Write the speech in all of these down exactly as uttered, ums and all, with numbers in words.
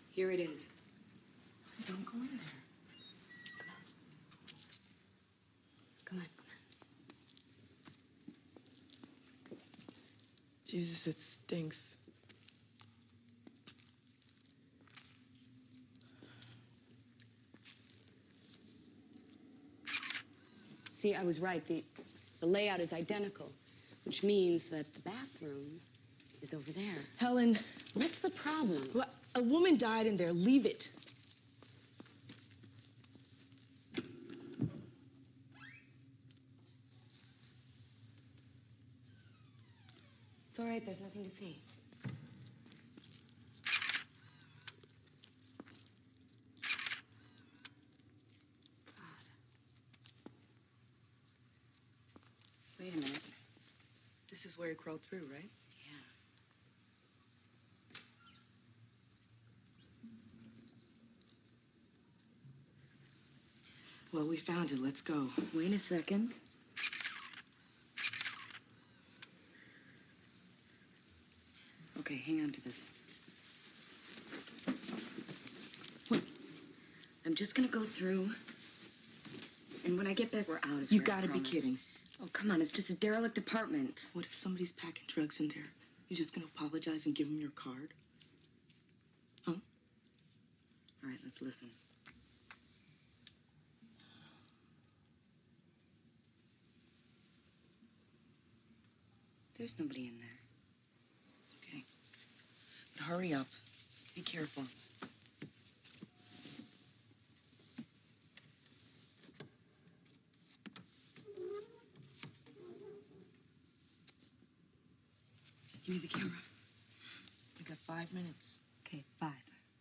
Here it is. Don't go in there. Come on, come on. Jesus, it stinks. See, I was right. The, the layout is identical, which means that the bathroom is over there. Helen. What's the problem? Well, a woman died in there. Leave it. It's all right. There's nothing to see. God. Wait a minute. This is where you crawled through, right? Yeah. Well, we found it. Let's go. Wait a second. Okay, hang on to this. What? I'm just gonna go through, and when I get back, we're out of You here. gotta I be promise. kidding. Oh, come on, it's just a derelict apartment. What if somebody's packing drugs in there? You just gonna apologize and give them your card? Huh? All right, let's listen. There's nobody in there. Okay. But hurry up. Be careful. Give me the camera. We got five minutes. Okay, five.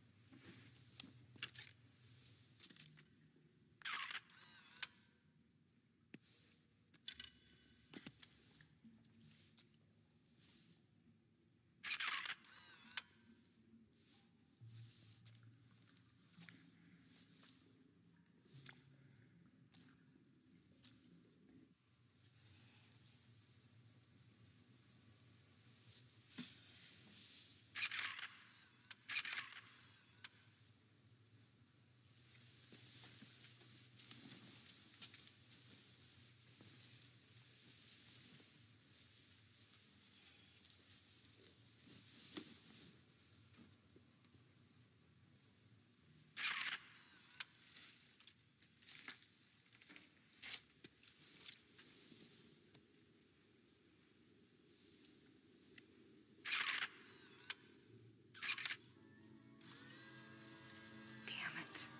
Damn it.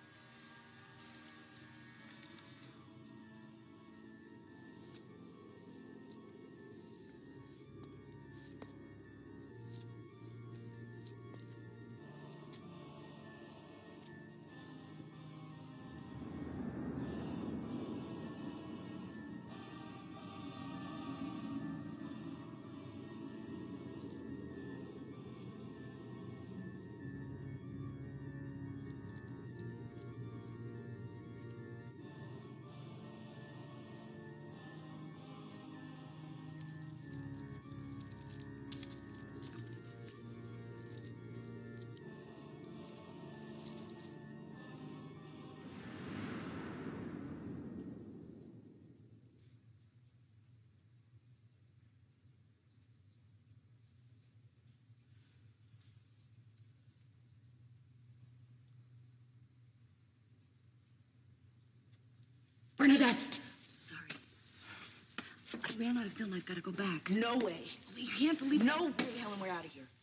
Bernadette! Sorry. I ran out of film. I've got to go back. No way. You can't believe No way, Helen. We're out of here.